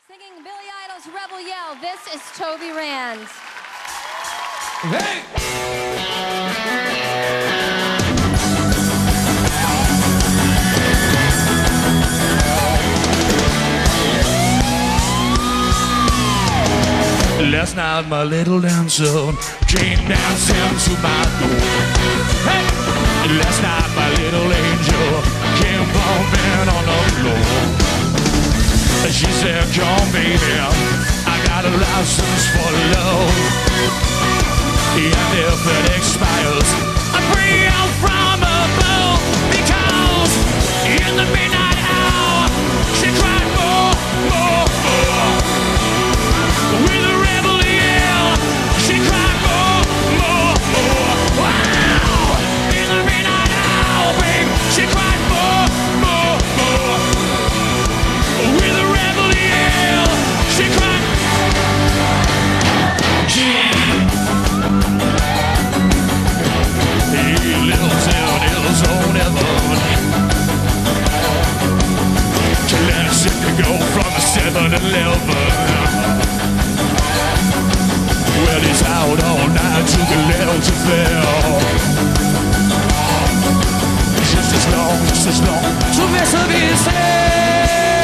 Singing Billy Idol's Rebel Yell, this is Toby Rand. Hey! Last night my little dancer came dancing to my door. Hey! Last night my little angel came bumping on the floor. She said, come baby, I got a license for love. And if it expires, I bring out from above. Because in the midnight hour, she cried more, more, more. With a rebel yell, she cried more, more, more. Wow! In the midnight hour, babe, she cried more, more, more. With a rebel yell, she cried. He lives in his own heaven. To let us go from the 7-Eleven. Well, he's out all night to the level to fail. Just as long to mess up his head.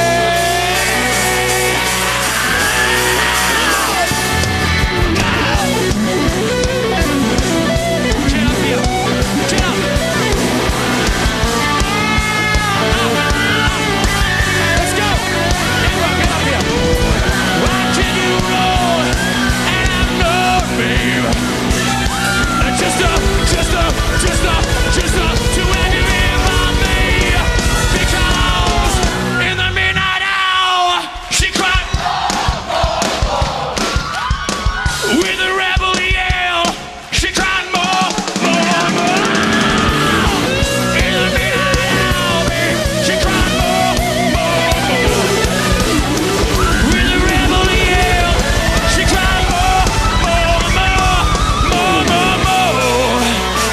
Just to have you in my me. Because in the midnight hour, she cried with a rebel yell. She cried more, more, more. In the midnight hour, babe, she cried more, more, more. With a rebel yell, she cried more, more, more, more, more, more.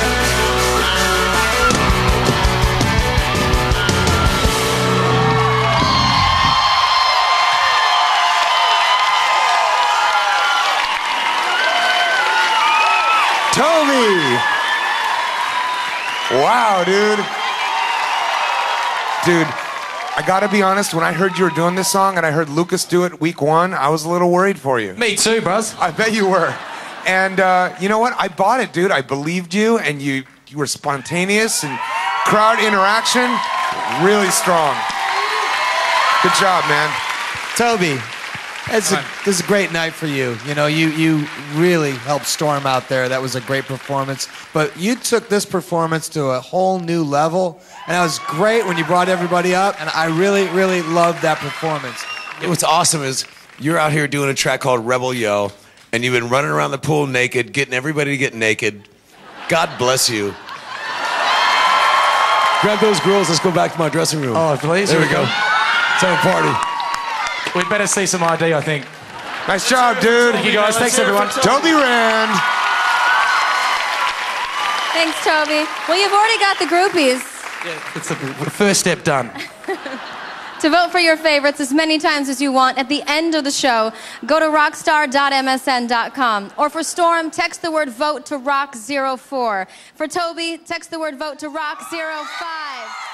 Toby! Wow, dude. Dude, I gotta be honest, when I heard you were doing this song and I heard Lucas do it week one, I was a little worried for you. Me too, bros. I bet you were. And you know what? I bought it, dude. I believed you, and you were spontaneous, and crowd interaction, really strong. Good job, man. Toby, this is a great night for you. You know, you really helped Storm out there. That was a great performance. But you took this performance to a whole new level, and that was great when you brought everybody up, and I really, really loved that performance. What's awesome is you're out here doing a track called Rebel Yell, and you've been running around the pool naked, getting everybody to get naked. God bless you. Grab those girls, let's go back to my dressing room. Oh, please. There we go. Let's have a party. We'd better see some ID, I think. Nice job, dude. Thank you, guys. Thanks, everyone. Toby Rand. Thanks, Toby. Well, you've already got the groupies. Yeah, it's the first step done. To vote for your favorites as many times as you want at the end of the show, go to rockstar.msn.com. Or for Storm, text the word VOTE to ROCK04. For Toby, text the word VOTE to ROCK05.